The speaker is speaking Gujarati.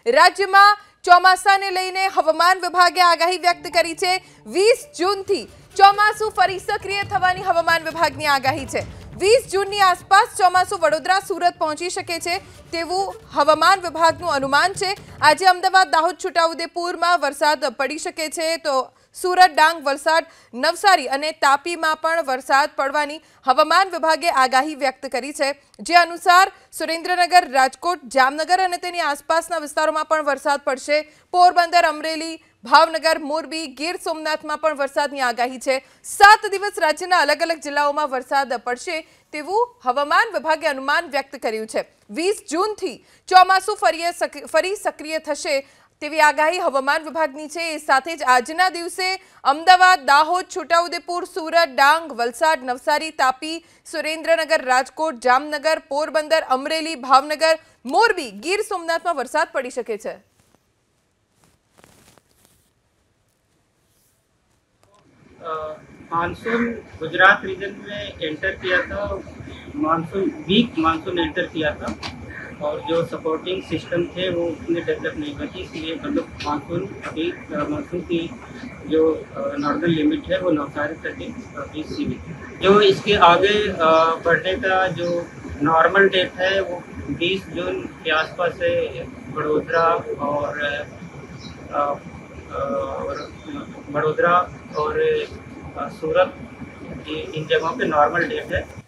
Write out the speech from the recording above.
રાજ્યમાં ચોમાસાને લઈને હવામાન વિભાગે આગાહી વ્યક્ત કરી છે। 20 જૂનથી ચોમાસું ફરી સક્રિય થવાની હવામાન વિભાગની આગાહી છે। 20 જૂનની આસપાસ ચોમાસું વડોદરા સુરત પહોંચી શકે છે તેવું હવામાન વિભાગનું અનુમાન છે। આજે અમદાવાદ દાહોદ છોટાઉદેપુરમાં વરસાદ પડી શકે છે તો सूरत डांग वलसाड नवसारी અને તાપીમાં પણ વરસાદ પડવાની હવામાન વિભાગે આગાહી વ્યક્ત કરી છે। જે અનુસાર સુરેન્દ્રનગર રાજકોટ જામનગર અને તેની આસપાસના વિસ્તારોમાં પણ વરસાદ પડશે। પોરબંદર અમરેલી ભાવનગર મોરબી ગીર સોમનાથમાં પણ વરસાદની આગાહી છે। 7 દિવસ રાજ્યના અલગ અલગ જિલ્લાઓમાં વરસાદ પડશે તેવું હવામાન વિભાગે અનુમાન વ્યક્ત કર્યું છે। 20 જૂનથી ચોમાસું ફરી સક્રિય થશે તેવી આગાહી હવામાન વિભાગની છે। એ સાથે જ આજના દિવસે અમદાવાદ દાહોદ છોટાઉદેપુર સુરત ડાંગ વલસાડ નવસારી તાપી સુરેન્દ્રનગર રાજકોટ જામનગર પોરબંદર અમરેલી ભાવનગર મોરબી ગીર સોમનાથમાં વરસાદ પડી શકે છે। मानसून गुजरात रीजन में एंटर किया था। वीक मानसून एंटर किया था और जो सपोर्टिंग सिस्टम थे वो उतने डेवलप नहीं हुए थे, इसलिए मतलब मानसून की जो नॉर्दर्न लिमिट है वो नवसारी तक ही सीमित है। जो इसके आगे बढ़ने का जो नॉर्मल डेट है वो 20 जून के आसपास से बड़ोदरा और सूरत इन जगहों पे नॉर्मल डेट है।